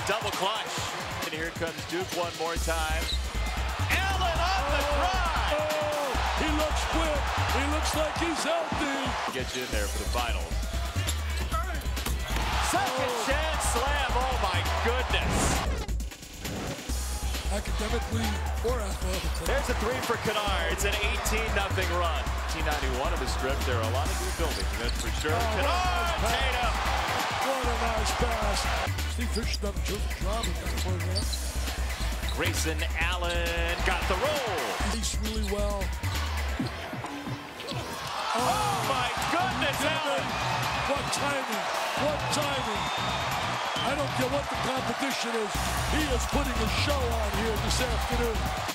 double clutch. And here comes Duke one more time. Allen on the drive. Oh, he looks quick. He looks like he's healthy. Get you in there for the finals. Second chance slam. Oh my goodness. Academically or athletically. There's a three for Kennard. It's an 18-0 run. 1991 of the strip. There are a lot of new buildings, that's for sure. Kennard, Tatum. What a nice pass. Steve Fisher's done a terrific job in that program. Grayson Allen got the roll. He's really well. Oh my goodness, Allen. What timing. What timing. I don't care what the competition is. He is putting a show on here this afternoon.